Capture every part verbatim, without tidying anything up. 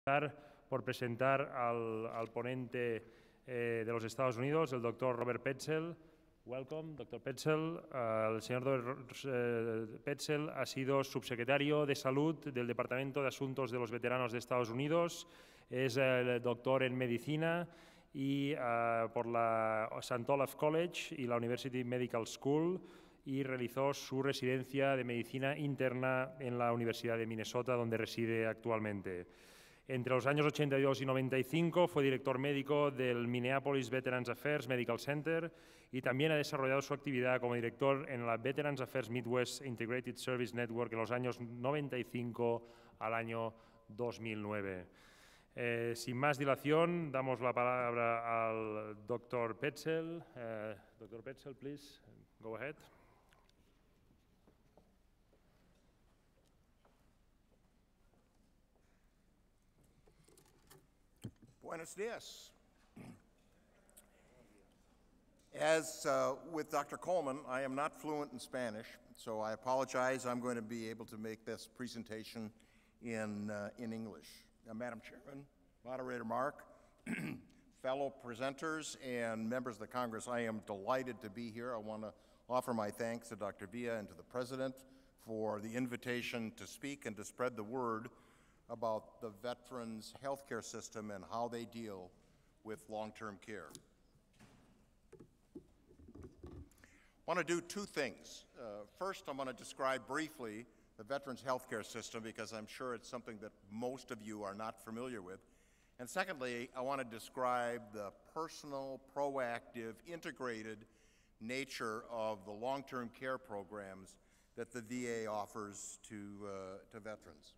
Por presentar al, al ponente eh, de los Estados Unidos, el doctor Robert Petzl. Welcome, doctor Petzl. Uh, el señor uh, Petzl ha sido subsecretario de Salud del Departamento de Asuntos de los Veteranos de Estados Unidos. Es el doctor en Medicina y, uh, por la Saint Olaf College y la University Medical School, y realizó su residencia de Medicina Interna en la Universidad de Minnesota, donde reside actualmente. Entre los años ochenta y dos y noventa y cinco fue director médico del Minneapolis Veterans Affairs Medical Center y también ha desarrollado su actividad como director en la Veterans Affairs Midwest Integrated Service Network en los años noventa y cinco al año dos mil nueve. Eh, sin más dilación, damos la palabra al doctor Petzl. Uh, doctor Petzl, please, go ahead. Buenos dias. As uh, with Doctor Coleman, I am not fluent in Spanish, so I apologize. I'm going to be able to make this presentation in, uh, in English. Uh, Madam Chairman, Moderator Mark, fellow presenters and members of the Congress, I am delighted to be here. I want to offer my thanks to Doctor Villa and to the President for the invitation to speak and to spread the word about the veterans' healthcare system and how they deal with long-term care. I want to do two things. Uh, first, I'm going to describe briefly the veterans' healthcare system because I'm sure it's something that most of you are not familiar with. And secondly, I want to describe the personal, proactive, integrated nature of the long-term care programs that the V A offers to, uh, to veterans.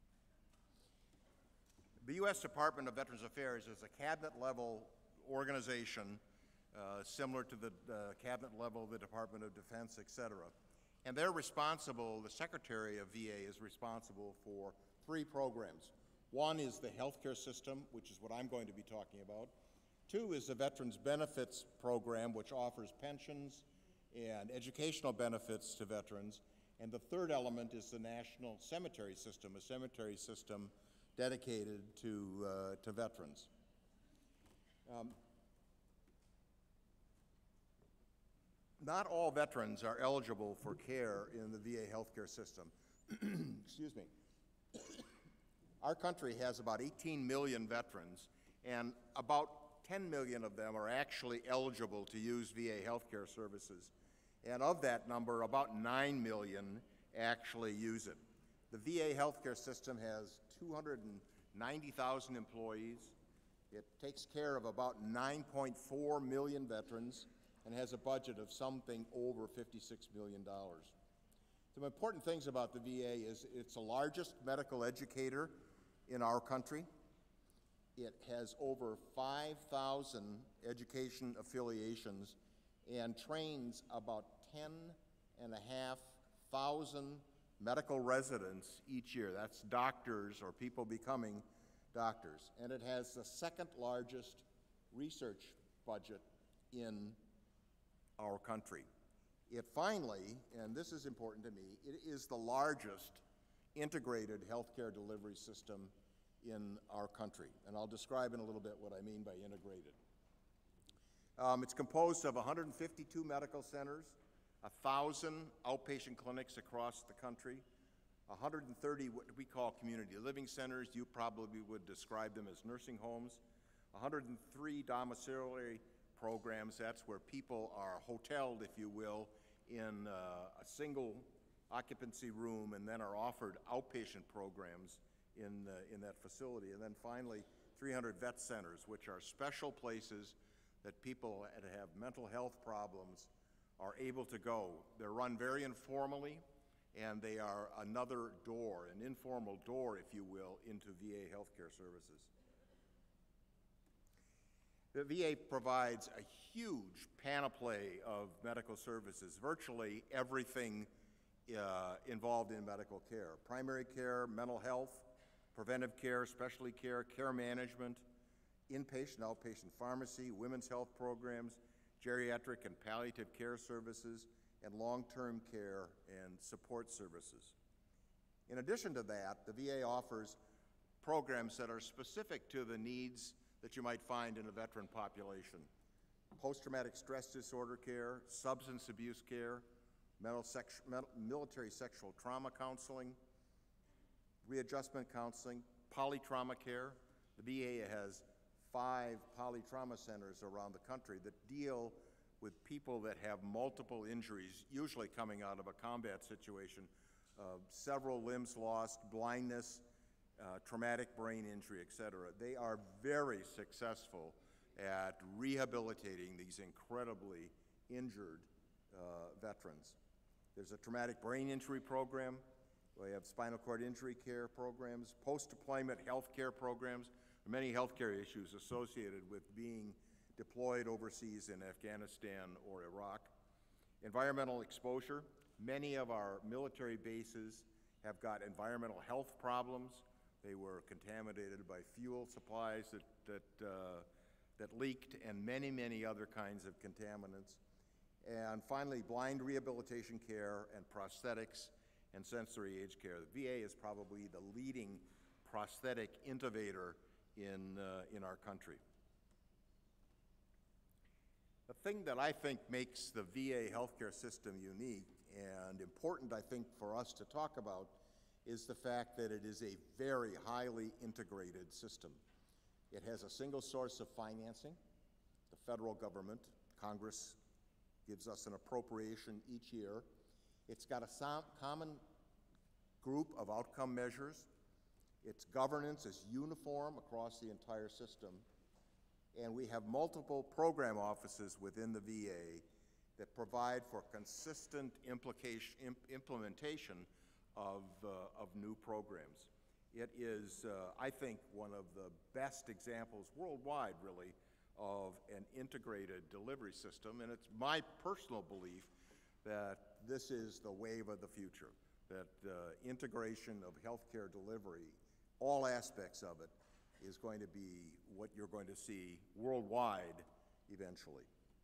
The U S Department of Veterans Affairs is a cabinet-level organization uh, similar to the uh, cabinet level of the Department of Defense, et cetera. And they're responsible, the Secretary of V A is responsible for three programs. One is the healthcare system, which is what I'm going to be talking about. Two is the Veterans Benefits Program, which offers pensions and educational benefits to veterans. And the third element is the National Cemetery System, a cemetery system dedicated to, uh, to veterans. Um, not all veterans are eligible for care in the V A healthcare system. Excuse me. Our country has about eighteen million veterans, and about ten million of them are actually eligible to use V A healthcare services. And of that number, about nine million actually use it. The V A healthcare system has two hundred ninety thousand employees. It takes care of about nine point four million veterans and has a budget of something over fifty-six million dollars. Some important things about the V A is it's the largest medical educator in our country. It has over five thousand education affiliations and trains about ten and a half thousand medical residents each year. That's doctors or people becoming doctors. And it has the second largest research budget in our country. It finally, and this is important to me, it is the largest integrated healthcare delivery system in our country. And I'll describe in a little bit what I mean by integrated. Um, it's composed of one hundred fifty-two medical centers, one thousand outpatient clinics across the country, one hundred thirty what we call community living centers. You probably would describe them as nursing homes, one hundred three domiciliary programs. That's where people are hoteled, if you will, in uh, a single occupancy room and then are offered outpatient programs in, uh, in that facility. And then finally, three hundred vet centers, which are special places that people that have mental health problems are able to go. They're run very informally, and they are another door, an informal door, if you will, into V A healthcare services. The V A provides a huge panoply of medical services, virtually everything uh, involved in medical care. Primary care, mental health, preventive care, specialty care, care management, inpatient, outpatient pharmacy, women's health programs, geriatric and palliative care services, and long-term care and support services. In addition to that, the V A offers programs that are specific to the needs that you might find in a veteran population. Post-traumatic stress disorder care, substance abuse care, mental sex, mental, military sexual trauma counseling, readjustment counseling, polytrauma care. The V A has five polytrauma centers around the country that deal with people that have multiple injuries, usually coming out of a combat situation, uh, several limbs lost, blindness, uh, traumatic brain injury, et cetera. They are very successful at rehabilitating these incredibly injured uh, veterans. There's a traumatic brain injury program. We have spinal cord injury care programs, post-deployment health care programs, many healthcare issues associated with being deployed overseas in Afghanistan or Iraq. Environmental exposure. Many of our military bases have got environmental health problems. They were contaminated by fuel supplies that, that, uh, that leaked, and many, many other kinds of contaminants. And finally, blind rehabilitation care and prosthetics and sensory age care. The V A is probably the leading prosthetic innovator in, uh, in our country. The thing that I think makes the V A healthcare system unique and important, I think, for us to talk about is the fact that it is a very highly integrated system. It has a single source of financing. The federal government, Congress, gives us an appropriation each year. It's got a so- common group of outcome measures. Its governance is uniform across the entire system. And we have multiple program offices within the V A that provide for consistent implication, imp, implementation of, uh, of new programs. It is, uh, I think, one of the best examples worldwide, really, of an integrated delivery system, and it's my personal belief that this is the wave of the future, that uh, integration of healthcare delivery, all aspects of it, is going to be what you're going to see worldwide eventually.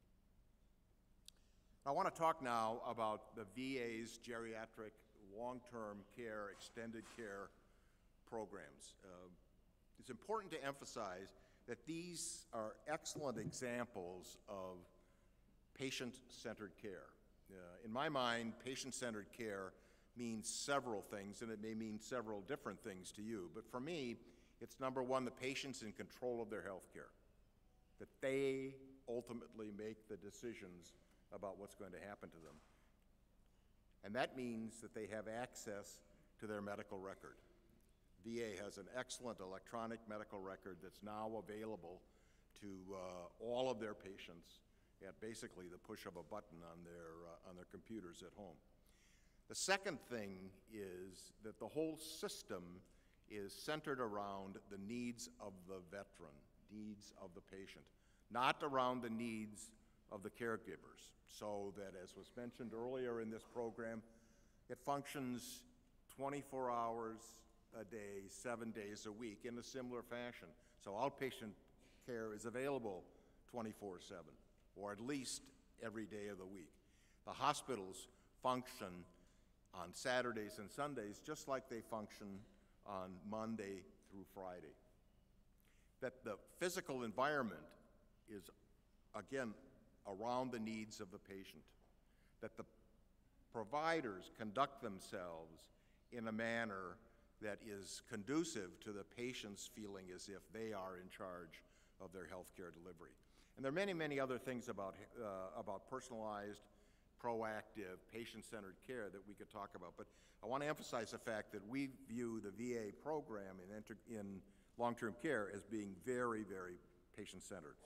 I want to talk now about the V A's geriatric long-term care, extended care programs. Uh, it's important to emphasize that these are excellent examples of patient-centered care. Uh, in my mind, patient-centered care means several things, and it may mean several different things to you. But for me, it's number one, the patient's in control of their health care, that they ultimately make the decisions about what's going to happen to them. And that means that they have access to their medical record. V A has an excellent electronic medical record that's now available to uh, all of their patients at basically the push of a button on their, uh, on their computers at home. The second thing is that the whole system is centered around the needs of the veteran, needs of the patient, not around the needs of the caregivers, so that, as was mentioned earlier in this program, it functions twenty-four hours a day, seven days a week in a similar fashion. So outpatient care is available twenty-four seven, or at least every day of the week. The hospitals function on Saturdays and Sundays just like they function on Monday through Friday. That the physical environment is, again, around the needs of the patient. That the providers conduct themselves in a manner that is conducive to the patient's feeling as if they are in charge of their healthcare delivery. And there are many, many other things about, uh, about personalized, proactive, patient-centered care that we could talk about. But I want to emphasize the fact that we view the V A program in, enter- in long-term care as being very, very patient-centered.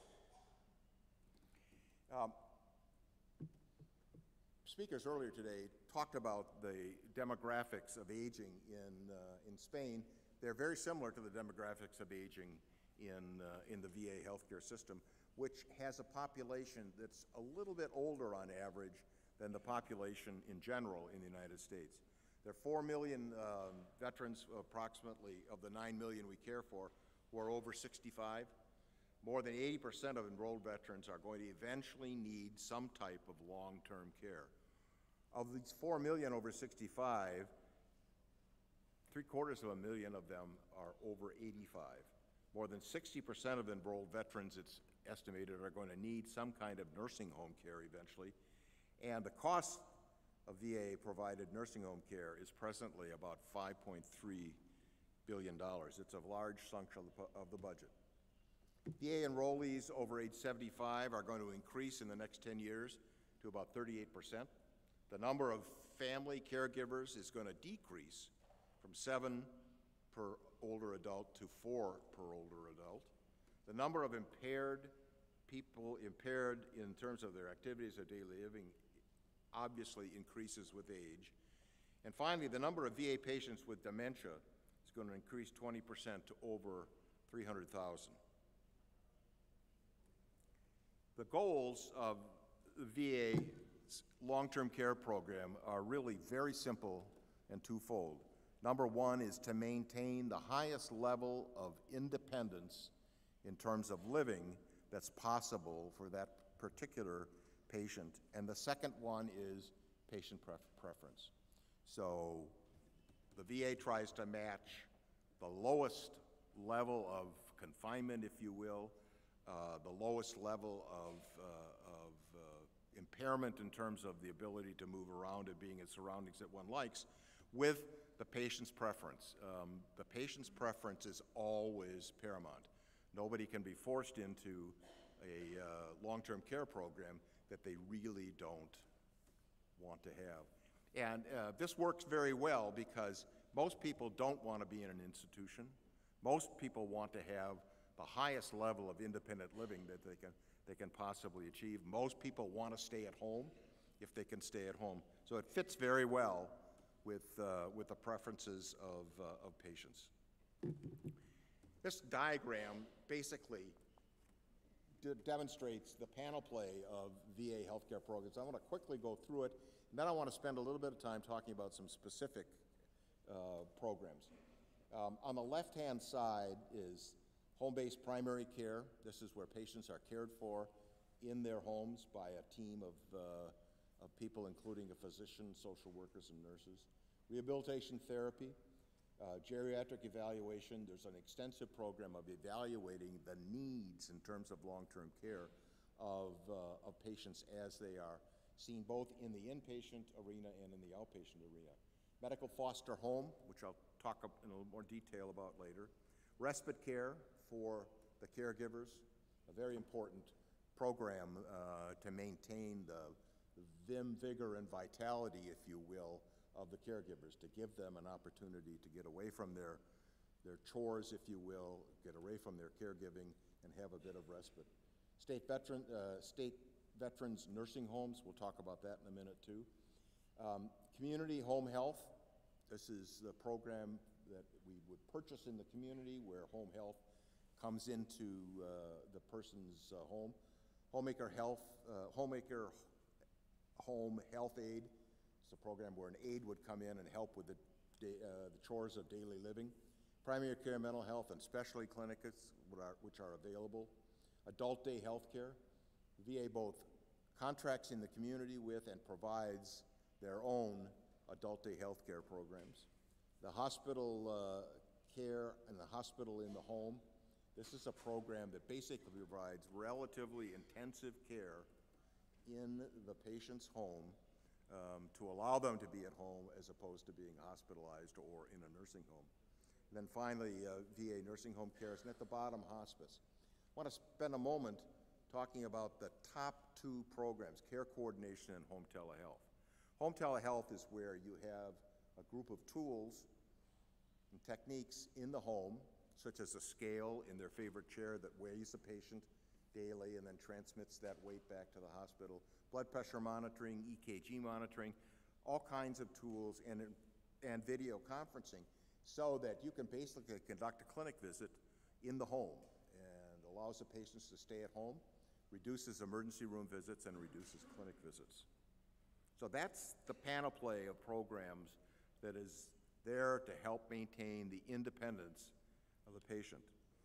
Um, speakers earlier today talked about the demographics of aging in, uh, in Spain. They're very similar to the demographics of aging in, uh, in the V A healthcare system, which has a population that's a little bit older on average than the population in general in the United States. There are four million um, veterans, approximately, of the nine million we care for, who are over sixty-five. More than eighty percent of enrolled veterans are going to eventually need some type of long-term care. Of these four million over sixty-five, Three quarters of a million of them are over eighty-five. More than sixty percent of enrolled veterans, it's estimated, are going to need some kind of nursing home care eventually. And the cost of V A-provided nursing home care is presently about five point three billion dollars. It's a large chunk of the budget. V A enrollees over age seventy-five are going to increase in the next ten years to about thirty-eight percent. The number of family caregivers is going to decrease from seven per older adult to four per older adult. The number of impaired people, impaired in terms of their activities of daily living, obviously increases with age. And finally, the number of V A patients with dementia is going to increase twenty percent to over three hundred thousand. The goals of the V A's long-term care program are really very simple and twofold. Number one is to maintain the highest level of independence in terms of living that's possible for that particular patient. And the second one is patient pref preference. So the V A tries to match the lowest level of confinement, if you will, uh, the lowest level of, uh, of uh, impairment in terms of the ability to move around and being in surroundings that one likes, with the patient's preference. Um, the patient's preference is always paramount. Nobody can be forced into a uh, long-term care program that they really don't want to have. And uh, this works very well because most people don't want to be in an institution. Most people want to have the highest level of independent living that they can, they can possibly achieve. Most people want to stay at home if they can stay at home. So it fits very well with, uh, with the preferences of, uh, of patients. This diagram basically de demonstrates the panoply of V A healthcare programs. I want to quickly go through it, and then I want to spend a little bit of time talking about some specific uh, programs. Um, on the left-hand side is home-based primary care. This is where patients are cared for in their homes by a team of, uh, of people, including a physician, social workers, and nurses. Rehabilitation therapy, uh, geriatric evaluation. There's an extensive program of evaluating the needs in terms of long-term care of, uh, of patients as they are seen both in the inpatient arena and in the outpatient arena. Medical foster home, which I'll talk in a little more detail about later. Respite care for the caregivers, a very important program uh, to maintain the, the vim, vigor, and vitality, if you will, of the caregivers, to give them an opportunity to get away from their, their chores, if you will, get away from their caregiving, and have a bit of respite. State, veteran, uh, state veterans nursing homes, we'll talk about that in a minute too. Um, community home health, this is the program that we would purchase in the community where home health comes into uh, the person's uh, home. Homemaker Health, uh, Homemaker Home Health Aid. It's a program where an aide would come in and help with the, uh, the chores of daily living. Primary care mental health and specialty clinics, which are, which are available. Adult day health care. The V A both contracts in the community with and provides their own adult day health care programs. The hospital uh, care and the hospital in the home. This is a program that basically provides relatively intensive care in the patient's home um, to allow them to be at home as opposed to being hospitalized or in a nursing home. And then finally, uh, V A nursing home cares, and at the bottom, hospice. I want to spend a moment talking about the top two programs, care coordination and home telehealth. Home telehealth is where you have a group of tools and techniques in the home, such as a scale in their favorite chair that weighs the patient daily and then transmits that weight back to the hospital, blood pressure monitoring, E K G monitoring, all kinds of tools, and, and video conferencing, so that you can basically conduct a clinic visit in the home and allows the patients to stay at home, reduces emergency room visits, and reduces clinic visits. So that's the panoply of programs that is there to help maintain the independence of the patient.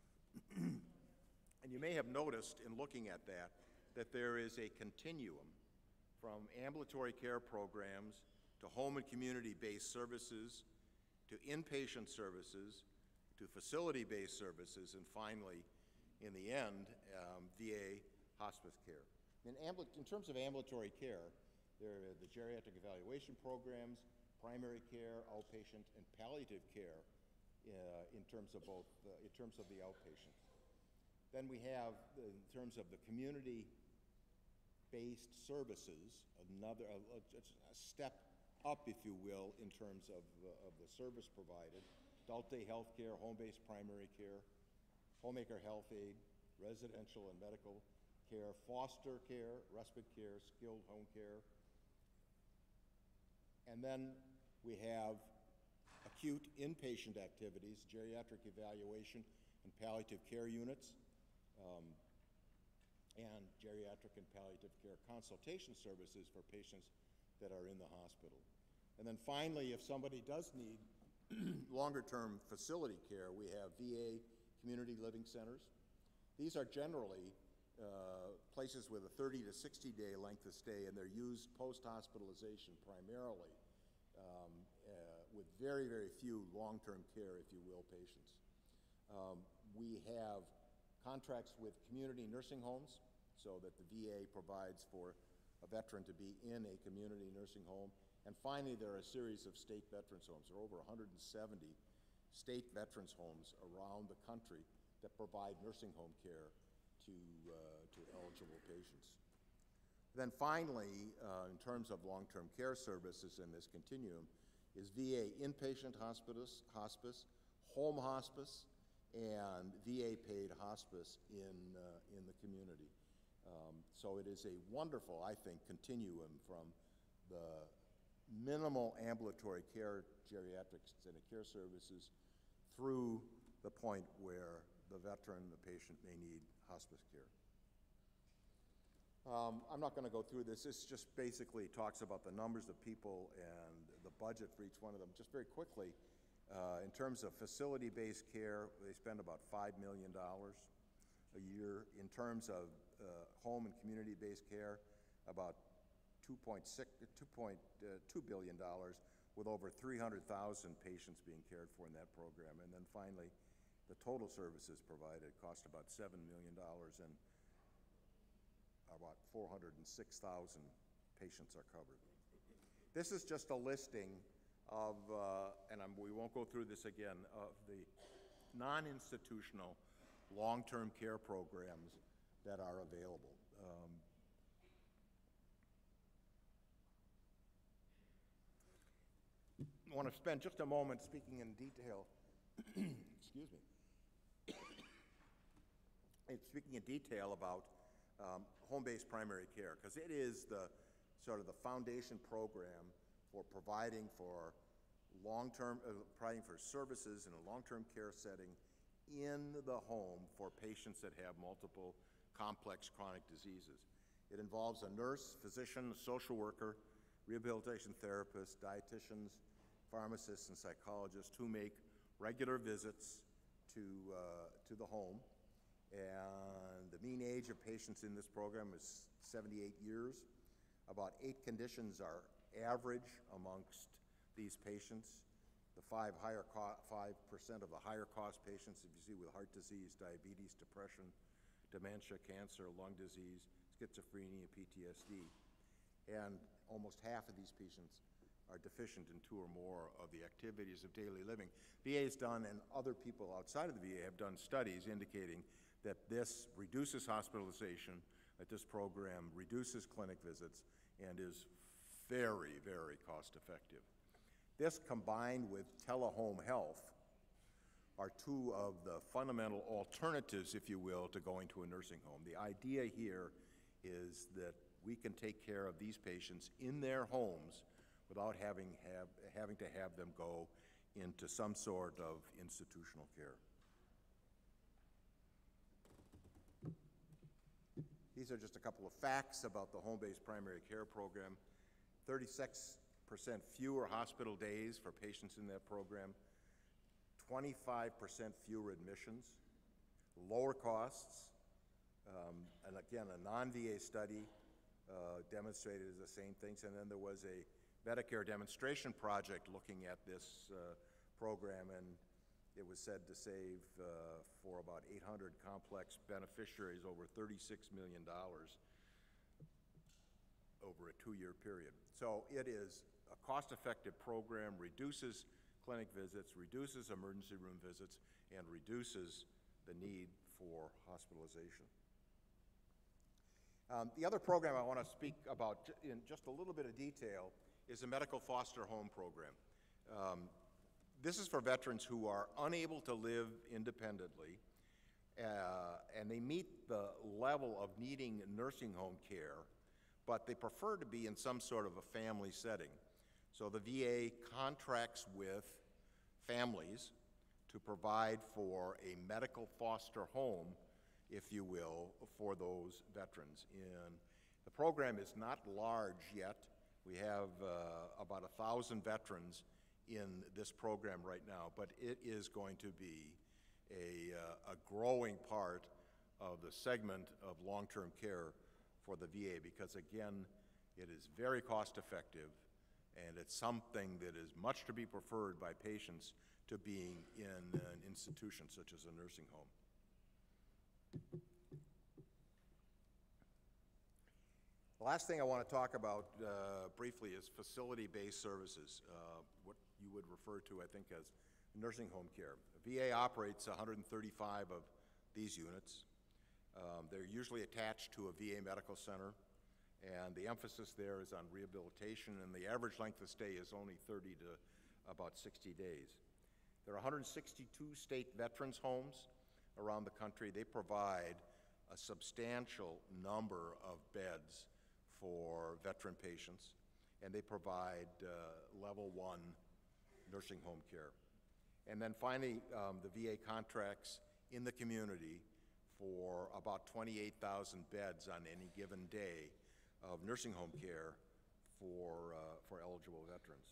And you may have noticed in looking at that that there is a continuum from ambulatory care programs to home and community-based services to inpatient services, to facility-based services, and finally, in the end, um, V A hospice care. In, in terms of ambulatory care, there are the geriatric evaluation programs, primary care, outpatient, and palliative care uh, in terms of both, uh, in terms of the outpatient. Then we have, uh, in terms of the community-based services, another a, a, a step up, if you will, in terms of, uh, of the service provided. Adult day health care, home-based primary care, homemaker health aid, residential and medical care, foster care, respite care, skilled home care. And then we have acute inpatient activities, geriatric evaluation and palliative care units, um, and geriatric and palliative care consultation services for patients that are in the hospital. And then finally, if somebody does need longer-term facility care, we have V A community living centers. These are generally uh, places with a thirty to sixty day length of stay, and they're used post-hospitalization primarily, um, uh, with very, very few long-term care, if you will, patients. Um, we have contracts with community nursing homes so that the V A provides for a veteran to be in a community nursing home. And finally, there are a series of state veterans homes. There are over one hundred seventy state veterans homes around the country that provide nursing home care to, uh, to eligible patients. Then finally, uh, in terms of long-term care services in this continuum, is V A inpatient hospice, hospice, home hospice, and V A paid hospice in, uh, in the community. Um, so it is a wonderful, I think, continuum from the minimal ambulatory care, geriatrics, and care services through the point where the veteran, the patient, may need hospice care. Um, I'm not going to go through this. This just basically talks about the numbers of people and the budget for each one of them. Just very quickly, uh, in terms of facility-based care, they spend about five million dollars a year. In terms of uh, home and community-based care, about two point two billion dollars, with over three hundred thousand patients being cared for in that program. And then finally, the total services provided cost about seven million dollars, and about four hundred six thousand patients are covered. This is just a listing of, uh, and I'm, we won't go through this again, of the non-institutional long-term care programs that are available. Um, I want to spend just a moment speaking in detail, excuse me, speaking in detail about um, home-based primary care, because it is the sort of the foundation program for providing for long-term, uh, providing for services in a long-term care setting in the home for patients that have multiple complex chronic diseases. It involves a nurse, physician, social worker, rehabilitation therapist, dietitians, pharmacists, and psychologists who make regular visits to, uh, to the home. And the mean age of patients in this program is seventy-eight years. About eight conditions are average amongst these patients. The five higher five percent of the higher cost patients, if you see, with heart disease, diabetes, depression, dementia, cancer, lung disease, schizophrenia, P T S D. And almost half of these patients are deficient in two or more of the activities of daily living. V A has done, and other people outside of the V A have done studies indicating that this reduces hospitalization, that this program reduces clinic visits, and is very, very cost effective. This, combined with telehome health, are two of the fundamental alternatives, if you will, to going to a nursing home. The idea here is that we can take care of these patients in their homes without having, have, having to have them go into some sort of institutional care. These are just a couple of facts about the home-based primary care program. thirty-six percent fewer hospital days for patients in that program, twenty-five percent fewer admissions, lower costs, um, and again, a non-V A study uh, demonstrated the same things, and then there was a Medicare demonstration project looking at this uh, program, and it was said to save uh, for about eight hundred complex beneficiaries over thirty-six million dollars over a two-year period. So it is a cost-effective program, reduces clinic visits, reduces emergency room visits, and reduces the need for hospitalization. Um, the other program I want to speak about in just a little bit of detail is the Medical Foster Home Program. Um, this is for veterans who are unable to live independently, uh, and they meet the level of needing nursing home care, but they prefer to be in some sort of a family setting. So the V A contracts with families to provide for a medical foster home, if you will, for those veterans. And the program is not large yet. We have uh, about a thousand veterans in this program right now, but it is going to be a, uh, a growing part of the segment of long-term care for the V A, because again, it is very cost-effective, and it's something that is much to be preferred by patients to being in an institution such as a nursing home. The last thing I want to talk about uh, briefly is facility-based services, uh, what you would refer to, I think, as nursing home care. The V A operates one hundred thirty-five of these units. Um, they're usually attached to a V A medical center, and the emphasis there is on rehabilitation, and the average length of stay is only thirty to about sixty days. There are one hundred sixty-two state veterans homes around the country. They provide a substantial number of beds for veteran patients, and they provide uh, level one nursing home care. And then finally, um, the V A contracts in the community for about twenty-eight thousand beds on any given day of nursing home care for, uh, for eligible veterans.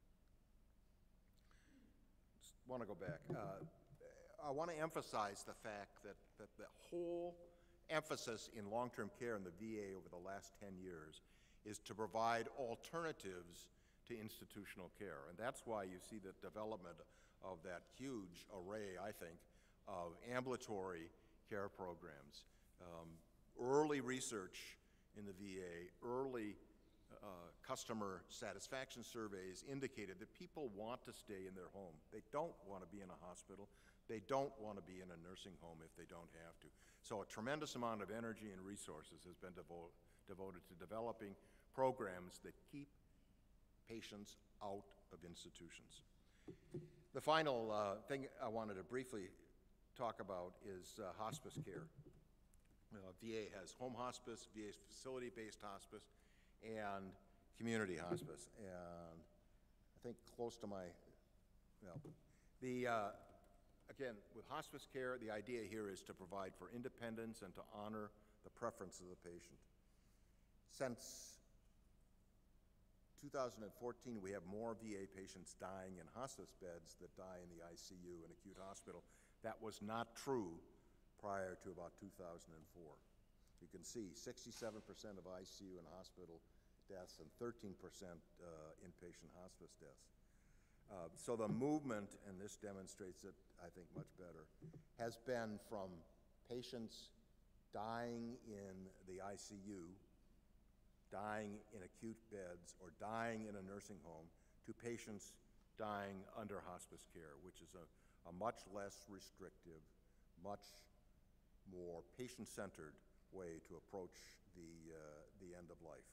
Just want to go back. Uh, I want to emphasize the fact that, that the whole emphasis in long-term care in the V A over the last ten years is to provide alternatives to institutional care. And that's why you see the development of that huge array, I think, of ambulatory care programs. Um, early research in the V A, early uh, customer satisfaction surveys indicated that people want to stay in their home. They don't want to be in a hospital. They don't want to be in a nursing home if they don't have to. So a tremendous amount of energy and resources has been devo devoted to developing programs that keep patients out of institutions. The final uh, thing I wanted to briefly talk about is uh, hospice care. Uh, V A has home hospice, V A has facility-based hospice, and community hospice. And I think close to my, well, the, uh, again, with hospice care, the idea here is to provide for independence and to honor the preference of the patient. Since two thousand fourteen, we have more V A patients dying in hospice beds than die in the I C U in acute hospital. That was not true prior to about two thousand four. You can see sixty-seven percent of I C U and hospital deaths and thirteen percent uh, inpatient hospice deaths. Uh, so the movement, and this demonstrates it, I think, much better, has been from patients dying in the I C U, dying in acute beds, or dying in a nursing home, to patients dying under hospice care, which is a, a much less restrictive, much more patient-centered way to approach the, uh, the end of life.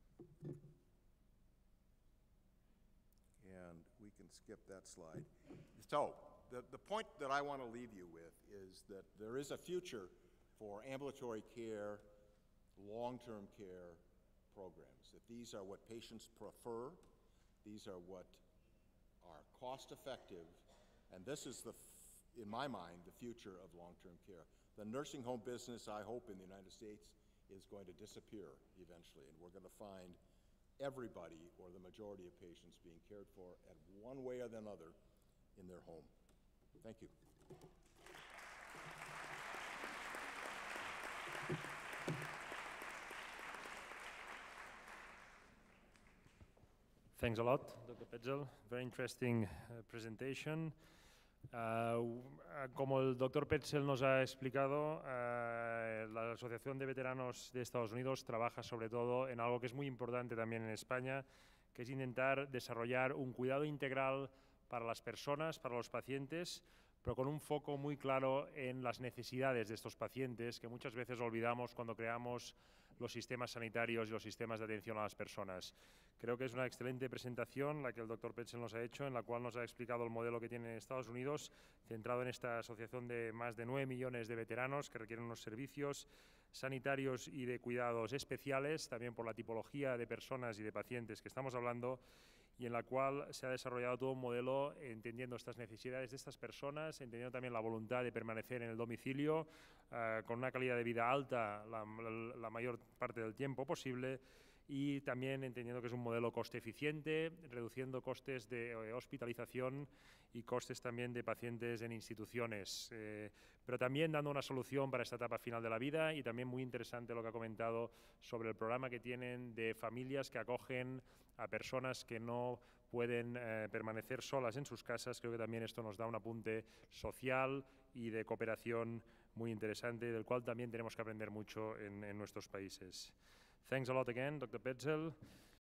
And we can skip that slide. So, the, the point that I want to leave you with is that there is a future for ambulatory care, long-term care programs. That these are what patients prefer, these are what are cost-effective, and this is, the, in my mind, the future of long-term care. The nursing home business, I hope, in the United States is going to disappear eventually, and we're going to find everybody, or the majority of patients, being cared for at one way or another in their home. Thank you. Thanks a lot, Doctor Petzel. Very interesting uh, presentation. Uh, como el doctor Petzel nos ha explicado, uh, la Asociación de Veteranos de Estados Unidos trabaja sobre todo en algo que es muy importante también en España, que es intentar desarrollar un cuidado integral para las personas, para los pacientes, pero con un foco muy claro en las necesidades de estos pacientes, que muchas veces olvidamos cuando creamos los sistemas sanitarios y los sistemas de atención a las personas. Creo que es una excelente presentación la que el doctor Petzel nos ha hecho, en la cual nos ha explicado el modelo que tiene Estados Unidos, centrado en esta asociación de más de nueve millones de veteranos que requieren unos servicios sanitarios y de cuidados especiales, también por la tipología de personas y de pacientes que estamos hablando, y en la cual se ha desarrollado todo un modelo entendiendo estas necesidades de estas personas, entendiendo también la voluntad de permanecer en el domicilio uh, con una calidad de vida alta la, la, la mayor parte del tiempo posible, y también entendiendo que es un modelo coste eficiente, reduciendo costes de eh, hospitalización y costes también de pacientes en instituciones, eh, pero también dando una solución para esta etapa final de la vida. Y también muy interesante lo que ha comentado sobre el programa que tienen de familias que acogen a personas que no pueden eh, permanecer solas en sus casas. Creo que también esto nos da un apunte social y de cooperación muy interesante, del cual también tenemos que aprender mucho en, en nuestros países. Thanks a lot again, doctor Petzel.